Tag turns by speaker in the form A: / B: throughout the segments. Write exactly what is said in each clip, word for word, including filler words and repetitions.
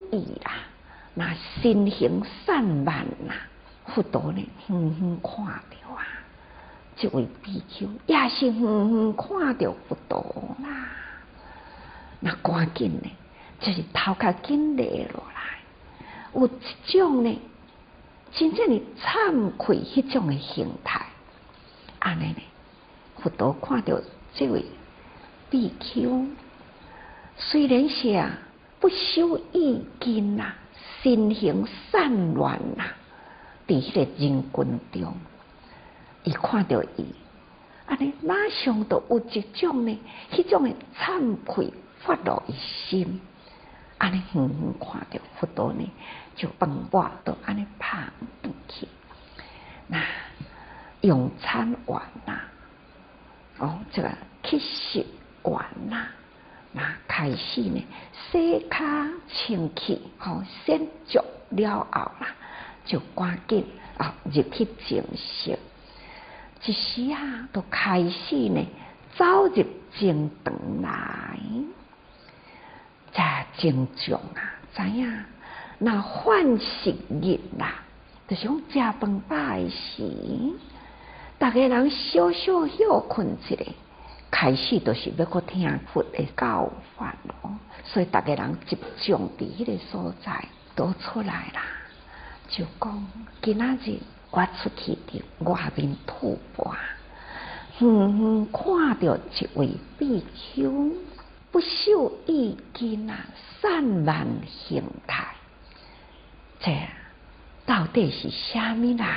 A: 意啦，那身形散漫啦，佛陀呢远远看到啊，这位比丘也是远远看到佛陀啦，那赶紧呢，就是头壳紧落落来，有一种呢，真正的惭愧迄种的形态，安尼呢，佛陀看到这位比丘，虽然是啊不修意根呐，身形散乱呐，伫迄个人群中，伊看到伊，安尼马上都有一种呢，迄种的惭愧发落伊心，安尼远远看到佛陀呢，就饭碗都安尼拍转去，那用餐完啦，哦，这个乞食完啦。那开始呢，洗骹清气，吼，先足了后啦，就赶紧啊入去静息。一时啊，都开始呢走入静堂来。才正常啊，知影？那饭食日啦，就是讲食饭饱的时，大家人小小休困一下。开始就是要去听佛的教法咯，所以大家人集中伫迄个所在都出来啦，就讲今仔日我出去伫外面吐蕃，远远看到一位比丘不修意根啊，散漫形态，这到底是虾米人？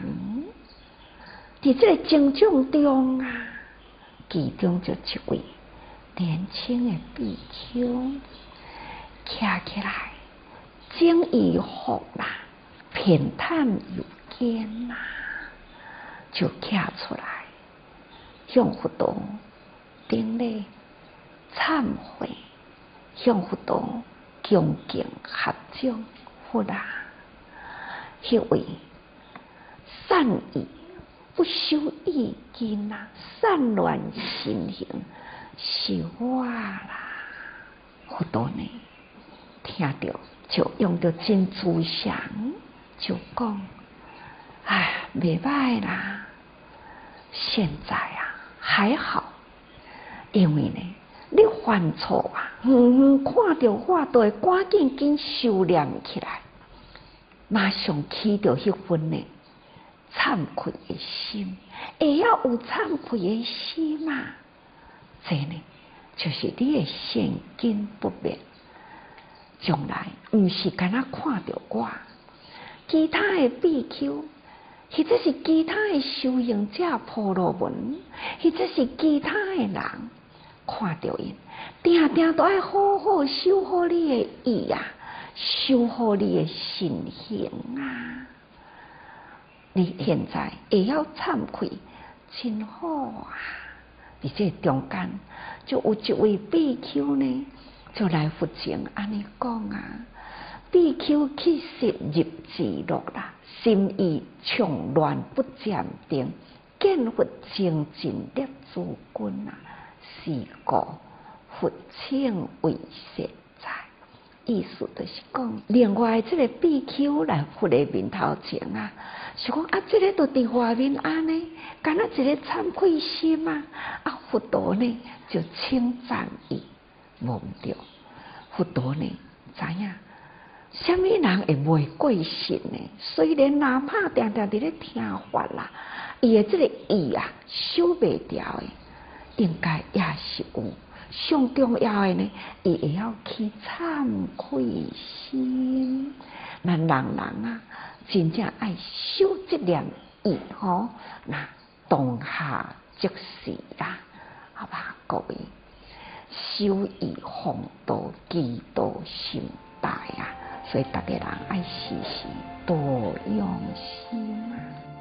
A: 伫这个经众中啊。其中就一位年轻的比丘，徛起来，整衣服啦，偏袒有肩啦，就徛出来，向佛陀顶礼忏悔，向佛陀恭敬合掌，佛啊，迄位善意。不修意根啊，散乱心形，是我啦。佛陀呢，听到就用到真慈祥，就讲：哎，袂歹啦。现在啊，还好，因为呢，你犯错啊，远远看到我，都会赶紧紧收敛起来，马上起到迄份呢。惭愧的心，会要有惭愧的心嘛？这呢，就是你的善根不灭。将来毋是干那看到我，其他的比丘，或者是其他的修行者婆罗门，或者是其他的人看到因，定定都爱好好修好你的意啊，修好你的心行啊。你现在也要惭愧，真好啊！伫这中间，就有一位比丘呢，就来佛前安尼讲啊：比丘其实入自乐啦，心意从乱不暂定，见佛精进列诸君啊，是故佛请为现在。意思就是讲，另外这个比丘来佛的面头前啊，是讲啊，这个都伫外面安尼，干那一个惭愧心啊，啊，佛陀呢就称赞伊，无毋对，佛陀呢知影，什么人会袂过信呢？虽然哪怕定定伫咧听法啦，伊的这个意啊，收袂掉的，应该也是有。上重要的呢，伊会要起惭愧心。咱人人啊，真正爱修这念意吼，那当下即时啦，好吧，各位修以防道，祈祷心大啊，所以大家人爱时时多用心啊。